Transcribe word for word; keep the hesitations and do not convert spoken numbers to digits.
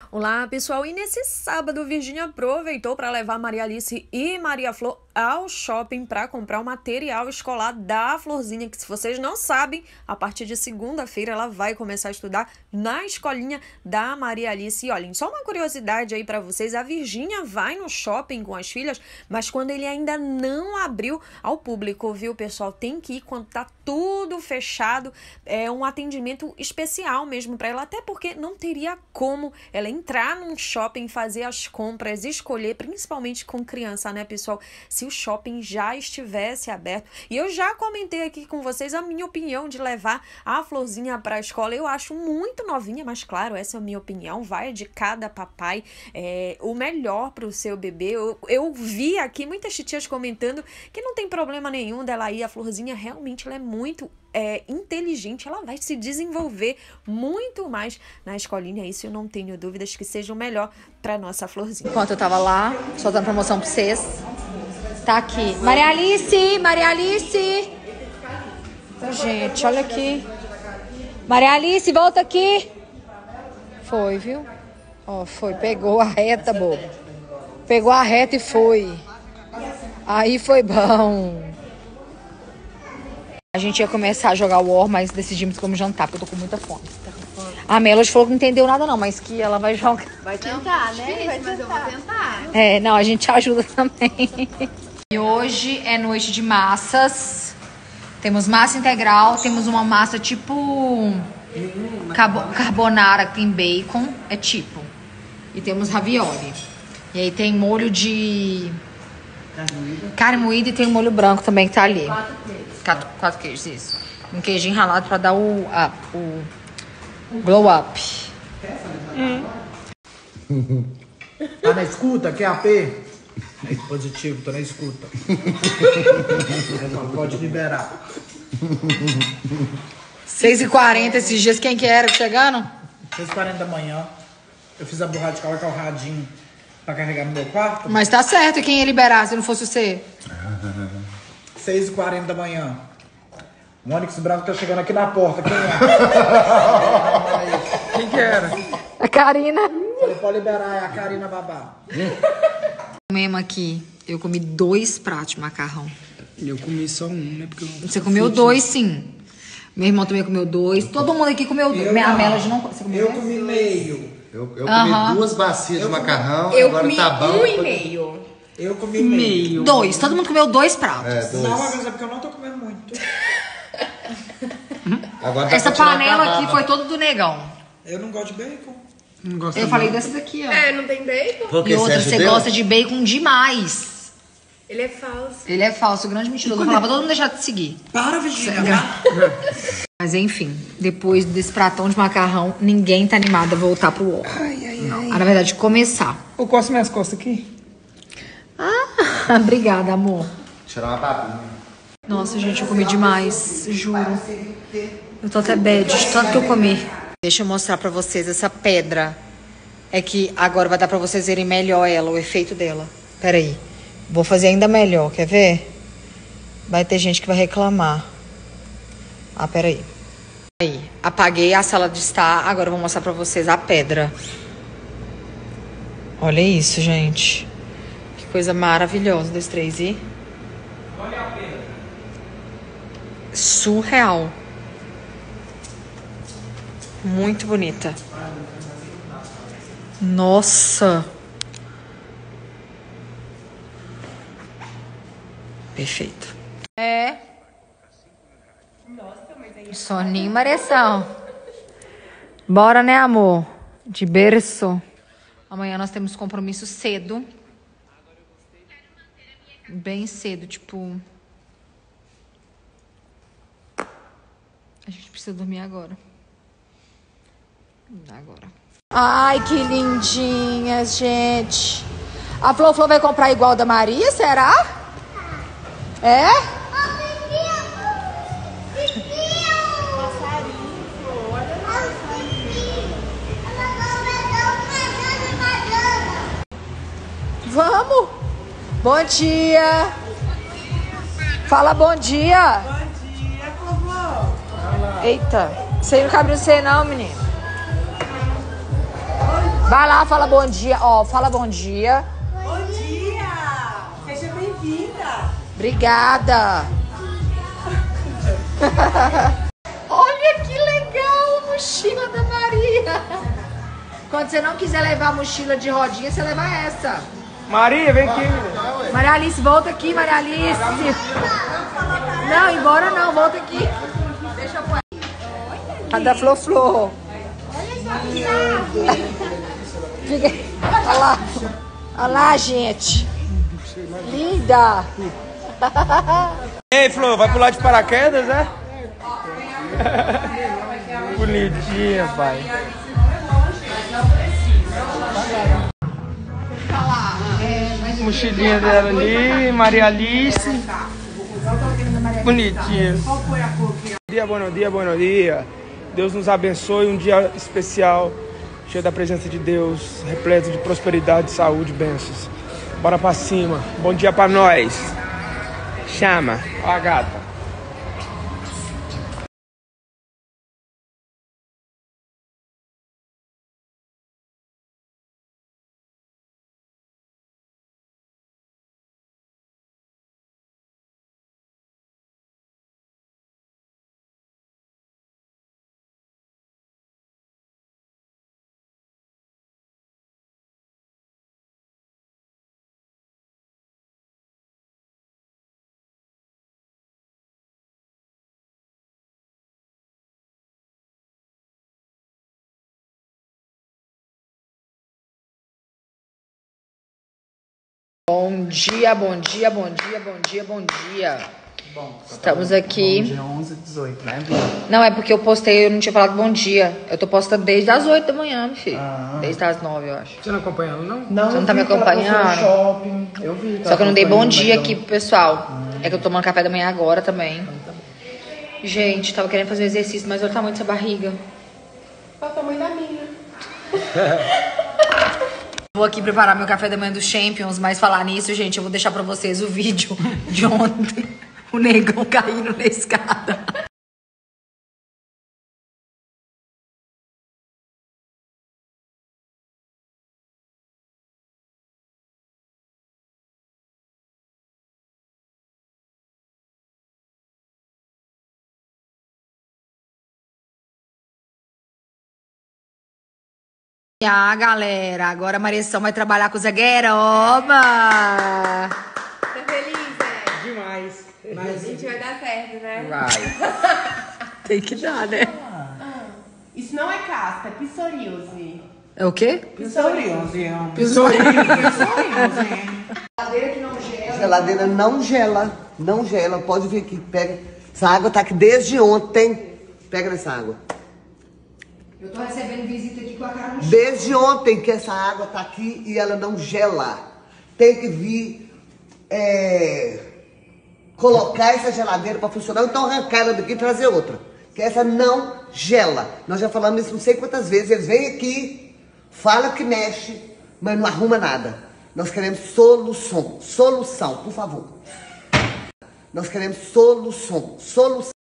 Olá, pessoal! E nesse sábado, Virgínia aproveitou para levar Maria Alice e Maria Flor ao shopping para comprar o material escolar da Florzinha, que se vocês não sabem, a partir de segunda-feira ela vai começar a estudar na escolinha da Maria Alice. E olhem, só uma curiosidade aí para vocês, a Virgínia vai no shopping com as filhas, mas quando ele ainda não abriu ao público, viu, pessoal? Tem que ir quando tá tudo fechado, é um atendimento especial mesmo para ela, até porque não teria como ela entrar num shopping, fazer as compras, escolher, principalmente com criança, né, pessoal? Se o shopping já estivesse aberto. E eu já comentei aqui com vocês a minha opinião de levar a Florzinha para a escola. Eu acho muito novinha, mas claro, essa é a minha opinião. Vai de cada papai é, o melhor para o seu bebê. Eu, eu vi aqui muitas titias comentando que não tem problema nenhum dela ir. A Florzinha realmente ela é muito é, inteligente. Ela vai se desenvolver muito mais na escolinha. Isso eu não tenho dúvidas que seja o melhor para nossa Florzinha. Enquanto eu tava lá, soltando promoção para vocês. Tá aqui. Maria Alice! Maria Alice! Oh, gente, olha aqui. Maria Alice, volta aqui! Foi, viu? Ó, oh, foi. Pegou a reta, bobo. Pegou a reta e foi. Aí foi bom. A gente ia começar a jogar War, mas decidimos como jantar, porque eu tô com muita fome. A Melody falou que não entendeu nada não, mas que ela vai jogar. Vai tentar, né? Difícil, vai mas eu vou tentar. É, não, a gente ajuda também. E hoje é noite de massas. Temos massa integral, temos uma massa tipo carbo carbonara que tem bacon, é tipo. E temos ravioli. E aí tem molho de carne moída e tem um molho branco também que tá ali. Quatro queijos. Quatro, quatro queijos, isso. Um queijinho ralado pra dar o, a, o glow up. Hum. Tá na escuta? Quer A P? É positivo, tô na escuta. Pode liberar. seis e quarenta esses dias, quem que era chegando? seis e quarenta da manhã. Eu fiz a borracha de colocar o radinho pra carregar no meu quarto. Mas tá certo, e quem ia liberar se não fosse você? seis e quarenta da manhã. O Onix Branco tá chegando aqui na porta. Quem é? Quem que era? A Karina. Falei, pode liberar, é a Karina Babá. Comemos aqui. Eu comi dois pratos de macarrão. Eu comi só um, né? Porque eu... Você comeu dois, sim. Meu irmão também comeu dois. Todo mundo aqui comeu dois. Minha Melody não... Você comeu Eu dois? comi meio. Eu, eu comi uh-huh. duas bacias eu de macarrão. Eu agora comi tá bom. um e meio. Eu comi meio. Dois. Todo mundo comeu dois pratos. É, dois. Não, mas é porque eu não tô comendo muito. Agora essa panela aqui foi toda do negão. Eu não gosto de bacon. Não gosto eu de falei bacon. dessa daqui, ó. É, não tem bacon? Porque e outra, você deu? gosta de bacon demais. Ele é falso. Ele é falso, grande mentiroso. Eu falava pra todo mundo deixar de seguir. Para, Virgínia. Mas enfim, depois desse pratão de macarrão, ninguém tá animado a voltar pro War. Ai, ai, ai. Ah, na verdade, começar. Eu coço minhas costas aqui. Ah, obrigada, amor. Tirar uma babinha. Nossa, gente, eu comi demais, juro. Eu tô até bad, de tanto que eu comi. Deixa eu mostrar pra vocês essa pedra. É que agora vai dar pra vocês verem melhor ela, o efeito dela. Pera aí. Vou fazer ainda melhor, quer ver? Vai ter gente que vai reclamar. Ah, pera aí. Aí, apaguei a sala de estar, agora eu vou mostrar pra vocês a pedra. Olha isso, gente. Que coisa maravilhosa, dois, três e... Olha a pedra. Surreal. Muito bonita. Nossa. Perfeito. É. Soninho Mareção. Bora, né, amor? De berço. Amanhã nós temos compromisso cedo. Bem cedo, tipo... A gente precisa dormir agora. Agora. Ai, que lindinhas, gente. A Flor Flor vai comprar igual da Maria, será? É? Vamos. Bom dia. Fala bom dia. Bom dia, vovó. Eita, isso aí não cabe no você não, menino. Oi, Vai lá, fala bom dia. Ó, fala bom dia. Bom dia! Seja bem-vinda! Obrigada. Olha que legal a mochila da Maria. Quando você não quiser levar a mochila de rodinha, você leva essa. Maria, vem aqui. Maria Alice, volta aqui, Maria Alice. Não, embora não, volta aqui. Deixa eu pôr. A da Flor Flor. Fica... Olha lá. Olha lá, gente. Linda. Ei, Flor, vai pular de paraquedas, né? Bonitinha, pai. Mochilinha dela ali, Maria Alice. Bonitinha. Bom dia, bom dia, bom dia. Deus nos abençoe, um dia especial, cheio da presença de Deus, repleto de prosperidade, saúde, bênçãos. Bora pra cima. Bom dia pra nós. Chama. Ó a gata. Bom dia, bom dia, bom dia, bom dia, bom dia. Bom, estamos aqui. Dia onze, dezoito, né? Não, é porque eu postei, eu não tinha falado bom dia. Eu tô postando desde as oito da manhã, meu filho. Ah. Desde as nove, eu acho. Você não acompanhando, não? Não, Você não tá me vi que ela postou no acompanhando? shopping. Eu vi. Só que eu não dei bom acompanhando, dia mas aqui eu- pro pessoal. É que eu tô tomando café da manhã agora também. Gente, tava querendo fazer exercício, mas olha o tamanho dessa barriga. Olha o tamanho da minha. Vou aqui preparar meu café da manhã dos Champions, mas falar nisso, gente, eu vou deixar pra vocês o vídeo de ontem. O negão caindo na escada. Ah, galera, agora a Mariação vai trabalhar com o zagueiroma. Tá feliz, né? Demais. Mas a gente vai dar certo, né? Vai. Tem que dar, né? Isso não é caspa, é psoríase. É o quê? Psoríase. Geladeira não gela, não gela. Pode vir aqui, pega. Essa água tá aqui desde ontem. Pega nessa água. Eu tô recebendo visita aqui com a cara no chão. Desde ontem que essa água tá aqui e ela não gela. Tem que vir é, colocar essa geladeira para funcionar, então arrancar ela daqui e trazer outra. Que essa não gela. Nós já falamos isso não sei quantas vezes. Eles vêm aqui, falam que mexe, mas não arruma nada. Nós queremos solução. Solução, por favor. Nós queremos solução. Solução.